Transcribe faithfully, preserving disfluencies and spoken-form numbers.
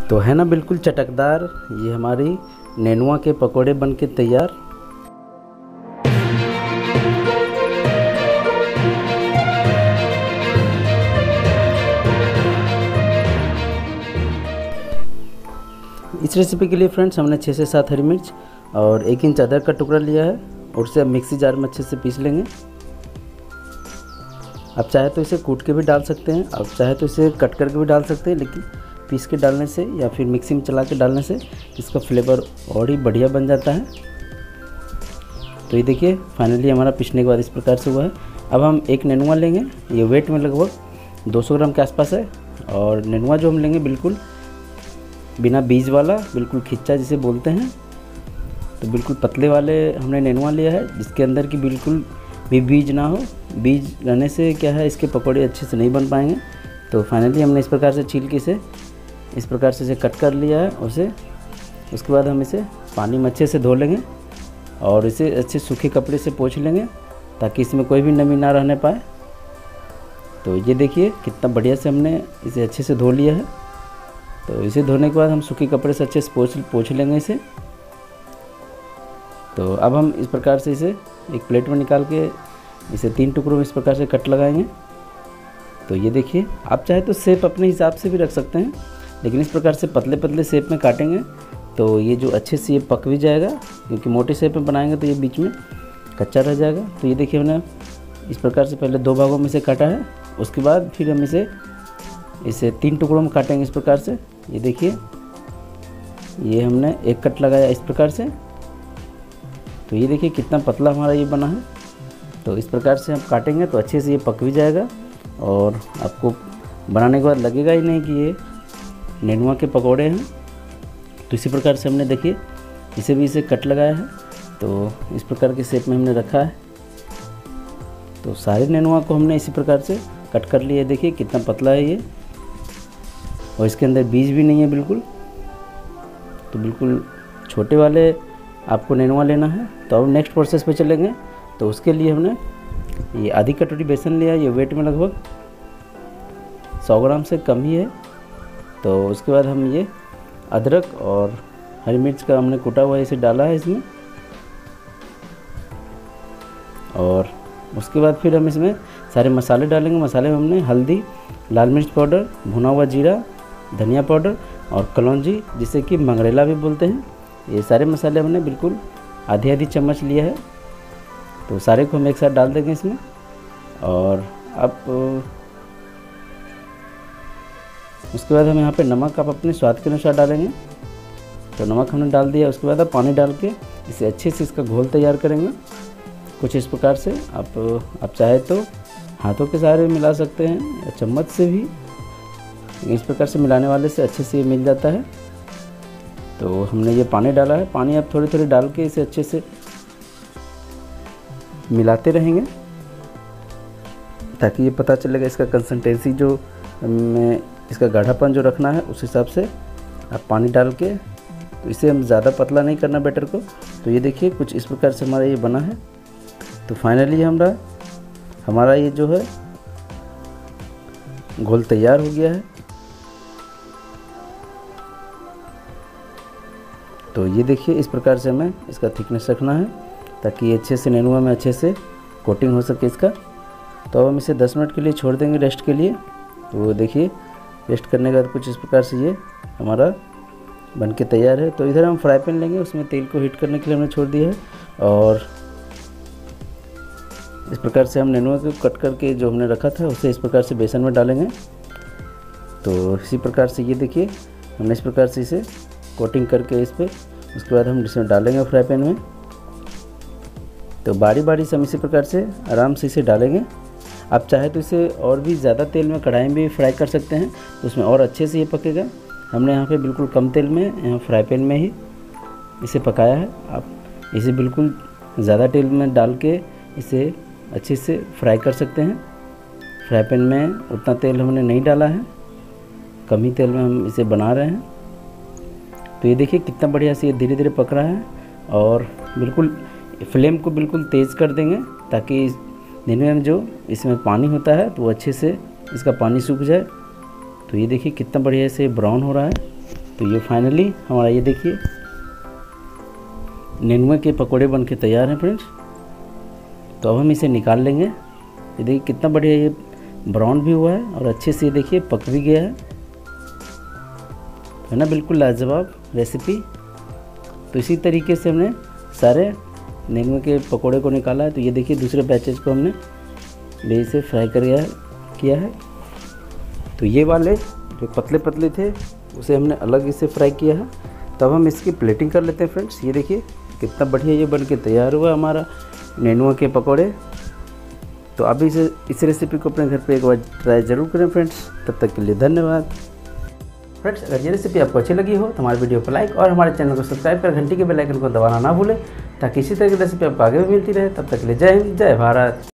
तो है ना बिल्कुल चटकदार ये हमारी नेनुआ के पकोड़े बन के तैयार। इस रेसिपी के लिए फ्रेंड्स हमने छः से सात हरी मिर्च और एक इंच अदरक का टुकड़ा लिया है और उसे अब मिक्सी जार में अच्छे से पीस लेंगे। आप चाहे तो इसे कूट के भी डाल सकते हैं, आप चाहे तो इसे कट करके भी डाल सकते हैं, लेकिन पीस के डालने से या फिर मिक्सी में चला के डालने से इसका फ्लेवर और ही बढ़िया बन जाता है। तो ये देखिए फाइनली हमारा पीसने के बाद इस प्रकार से हुआ है। अब हम एक नेनुआ लेंगे, ये वेट में लगभग दो सौ ग्राम के आसपास है। और नेनुआ जो हम लेंगे बिल्कुल बिना बीज वाला, बिल्कुल खिच्चा जिसे बोलते हैं, तो बिल्कुल पतले वाले हमने नेनुआ लिया है जिसके अंदर की बिल्कुल भी बीज ना हो। बीज रहने से क्या है इसके पकौड़े अच्छे से नहीं बन पाएंगे। तो फाइनली हमने इस प्रकार से छील के इसे इस प्रकार से इसे कट कर लिया है उसे। उसके बाद हम इसे पानी में अच्छे से धो लेंगे और इसे अच्छे सूखे कपड़े से पोंछ लेंगे ताकि इसमें कोई भी नमी ना रहने पाए। तो ये देखिए कितना बढ़िया से हमने इसे अच्छे से धो लिया है। तो इसे धोने के बाद हम सूखे कपड़े से अच्छे से पोंछ पोंछ लेंगे इसे। तो अब हम इस प्रकार से इसे एक प्लेट में निकाल के इसे तीन टुकड़ों में इस प्रकार से कट लगाएंगे। तो ये देखिए आप चाहे तो शेप अपने हिसाब से भी रख सकते हैं, लेकिन इस प्रकार से पतले पतले शेप में काटेंगे तो ये जो अच्छे से ये पक भी जाएगा, क्योंकि मोटे शेप में बनाएंगे तो ये बीच में कच्चा रह जाएगा। तो ये देखिए हमने इस प्रकार से पहले दो भागों में से काटा है, उसके बाद फिर हम इसे इसे तीन टुकड़ों में काटेंगे इस प्रकार से। ये देखिए ये हमने एक कट लगाया इस प्रकार से। तो ये देखिए कितना पतला हमारा ये बना है। तो इस प्रकार से हम काटेंगे तो अच्छे से ये पक भी जाएगा और आपको बनाने के बाद लगेगा ही नहीं कि ये नेनुआ के पकोड़े हैं। तो इसी प्रकार से हमने देखिए इसे भी इसे कट लगाया है। तो इस प्रकार के शेप में हमने रखा है। तो सारे नेनुआ को हमने इसी प्रकार से कट कर लिया है। देखिए कितना पतला है ये और इसके अंदर बीज भी नहीं है बिल्कुल। तो बिल्कुल छोटे वाले आपको नेनुआ लेना है। तो अब नेक्स्ट प्रोसेस पे चलेंगे। तो उसके लिए हमने ये आधी कटोरी बेसन लिया, ये वेट में लगभग सौ ग्राम से कम ही है। तो उसके बाद हम ये अदरक और हरी मिर्च का हमने कूटा हुआ इसे डाला है इसमें। और उसके बाद फिर हम इसमें सारे मसाले डालेंगे। मसाले में हमने हल्दी, लाल मिर्च पाउडर, भुना हुआ जीरा, धनिया पाउडर और कलौंजी जिसे कि मंगरेला भी बोलते हैं, ये सारे मसाले हमने बिल्कुल आधी आधी चम्मच लिया है। तो सारे को हम एक साथ डाल देंगे इसमें। और अब उसके बाद हम यहाँ पे नमक आप अपने स्वाद के अनुसार डालेंगे। तो नमक हमने डाल दिया। उसके बाद आप पानी डाल के इसे अच्छे से इसका घोल तैयार करेंगे कुछ इस प्रकार से। आप आप चाहे तो हाथों के सहारे मिला सकते हैं या चम्मच से भी, इस प्रकार से मिलाने वाले से अच्छे से ये मिल जाता है। तो हमने ये पानी डाला है। पानी आप थोड़ी थोड़ी डाल के इसे अच्छे से मिलाते रहेंगे ताकि ये पता चलेगा इसका कंसिस्टेंसी जो में इसका गाढ़ापन जो रखना है उस हिसाब से आप पानी डाल के। तो इसे हम ज़्यादा पतला नहीं करना बैटर को। तो ये देखिए कुछ इस प्रकार से हमारा ये बना है। तो फाइनली हमारा हमारा ये जो है घोल तैयार हो गया है। तो ये देखिए इस प्रकार से हमें इसका थिकनेस रखना है ताकि ये अच्छे से नेनुआ में अच्छे से कोटिंग हो सके इसका। तो अब हम इसे दस मिनट के लिए छोड़ देंगे रेस्ट के लिए। तो देखिए रेस्ट करने के बाद कुछ इस प्रकार से ये हमारा बन के तैयार है। तो इधर हम फ्राई पैन लेंगे, उसमें तेल को हीट करने के लिए हमने छोड़ दिया है। और इस प्रकार से हम नेनुआ को कट करके जो हमने रखा था उसे इस प्रकार से बेसन में डालेंगे। तो इसी प्रकार से ये देखिए हमने इस प्रकार से इसे कोटिंग करके इस पर, उसके बाद हम इसमें डालेंगे फ्राई पैन में। तो बारी बारी से हम इसी प्रकार से आराम से इसे डालेंगे। आप चाहे तो इसे और भी ज़्यादा तेल में कढ़ाई में भी फ्राई कर सकते हैं, तो उसमें और अच्छे से ये पकेगा। हमने यहाँ पे बिल्कुल कम तेल में यहाँ फ्राई पैन में ही इसे पकाया है। आप इसे बिल्कुल ज़्यादा तेल में डाल के इसे अच्छे से फ्राई कर सकते हैं। फ्राई पैन में उतना तेल हमने नहीं डाला है, कम ही तेल में हम इसे बना रहे हैं। तो ये देखिए कितना बढ़िया से ये धीरे धीरे पक रहा है। और बिल्कुल फ्लेम को बिल्कुल तेज़ कर देंगे ताकि नेनुआ में जो इसमें पानी होता है तो वो अच्छे से इसका पानी सूख जाए। तो ये देखिए कितना बढ़िया से ब्राउन हो रहा है। तो ये फाइनली हमारा ये देखिए नेनुआ के पकोड़े बन के तैयार हैं फ्रेंड्स। तो अब हम इसे निकाल लेंगे। ये देखिए कितना बढ़िया ये ब्राउन भी हुआ है और अच्छे से ये देखिए पक भी गया है है ना, बिल्कुल लाजवाब रेसिपी। तो इसी तरीके से हमने सारे नेनुआ के पकोड़े को निकाला है। तो ये देखिए दूसरे बैचेज को हमने बेस से फ्राई कर गया किया है। तो ये वाले जो पतले पतले थे उसे हमने अलग इसे फ्राई किया है। तब हम इसकी प्लेटिंग कर लेते हैं फ्रेंड्स। ये देखिए कितना बढ़िया ये बन के तैयार हुआ हमारा नेनुआ के पकोड़े। तो आप इसे इस रेसिपी को अपने घर पे एक बार ट्राई ज़रूर करें फ्रेंड्स। तब तक के लिए धन्यवाद फ्रेंड्स। अगर ये रेसिपी आपको अच्छी लगी हो तो हमारे वीडियो को लाइक और हमारे चैनल को सब्सक्राइब कर घंटी के बेल आइकन को दबाना ना भूलें, ताकि इसी तरह की रेसिपी आपको आगे भी मिलती रहे। तब तक के लिए जय हिंद, जय भारत।